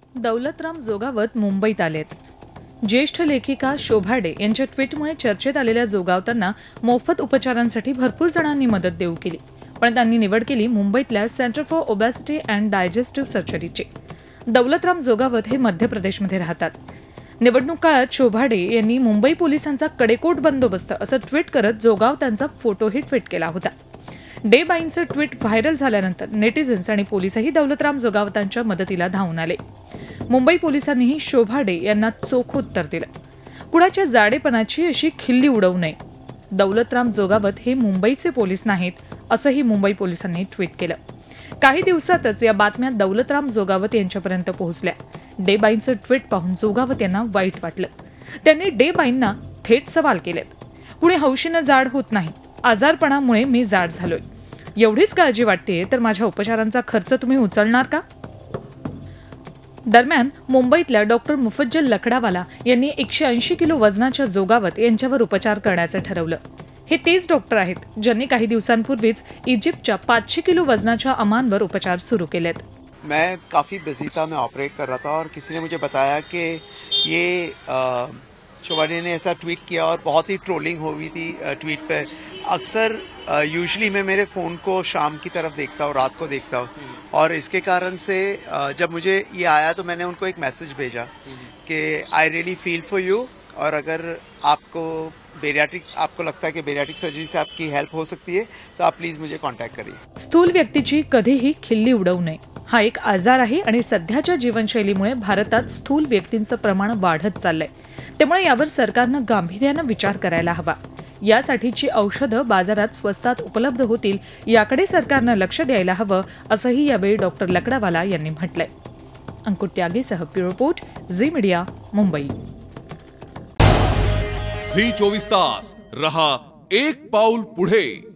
दौलतराम जोगावत मुंबईत आलेत। ज्येष्ठ लेखिका शोभा डे यांच्या ट्विटमुळे चर्चेत आलेल्या जोगावतांना मोफत उपचारांसाठी भरपूर जणांनी मदत देऊ केली, पण त्यांनी निवड केली मुंबईतल्या centre for obesity and digestive सर्जरीची। दौलतराम जोगावत हे मध्य प्रदेशमध्ये राहतात। निवडणूक काळात शोभा डे यांनी मुंबई पोलिसांचा कडेकोट बंदोबस्त असं ट्विट करत जोगावतांचा फोटोही ट्विट केला होता। डे बाईंचं ट्विट व्हायरल झाल्यानंतर नेटिझन्स आणि पोलिसही दौलतराम जोगावतांच्या मदतीला धावून आले। मुंबई पोलिसांनीही शोभा डे यांना चोख उत्तर दिलं। कुणाच्या जाडेपणाची अशी खिल्ली उडवू नये। दौलतराम जोगावत हे मुंबईचे पोलीस नाहीत, असंही मुंबई पोलिसांनी ट्विट केलं। काही दिवसातच या बातम्या दौलतराम जोगावत यांच्यापर्यंत पोहोचल्या। डे बाईंचं ट्विट पाहून जोगावत यांना वाईट वाटलं। त्यांनी डे बाईंना थेट सवाल केलेत। कुणी हौशीनं जाड होत नाही, आजारपणामुळे मी जाड झालोय। एवढीच काळजी वाटतेय तर माझ्या उपचारांचा खर्च तुम्ही उचलणार का? दरम्यान मुंबईतल्या डॉक्टर मुफज्जल लकडावाला यांनी 180 किलो वजनाच्या जोगावत यांच्यावर उपचार करण्याचं ठरवलं। हे तेच डॉक्टर आहेत ज्यांनी काही दिवसांपूर्वीच इजिप्तच्या 500 किलो वजनाच्या अमानवर उपचार सुरू केलेत। मैं काफ़ी बिजी था, मैं ऑपरेट कर रहा था और किसी ने मुझे बताया कि ये शोभा डे ने ऐसा ट्वीट किया और बहुत ही ट्रोलिंग हो हुई थी ट्वीट पे। अक्सर यूजुअली मैं मेरे फ़ोन को शाम की तरफ देखता हूँ, रात को देखता हूँ, और इसके कारण से जब मुझे ये आया तो मैंने उनको एक मैसेज भेजा कि I really feel for you, और अगर आपको लगता है कि बेरियाट्रिक सर्जरी से आपकी हेल्प हो सकती है तो आप प्लीज मुझे कॉन्टॅक्ट करिए। स्थूल व्यक्तीची कधीही खिल्ली उडवू नये। हा एक आजार आहे आणि सध्याच्या जीवनशैलीमुळे भारतात स्थूल व्यक्तींचं प्रमाण वाढत चाललंय। त्यामुळे यावर सरकारनं गांभीर्यानं विचार करायला हवा। यासाठीची औषधं बाजारात स्वस्तात उपलब्ध होतील याकडे सरकारनं लक्ष द्यायला हवं, असंही यावेळी डॉक्टर लकडावाला यांनी म्हटलंय। अंकुर त्यागीसह bureau report, Zee media, Mumbai. Zee 24 तास रहा एक पाऊल पुढे।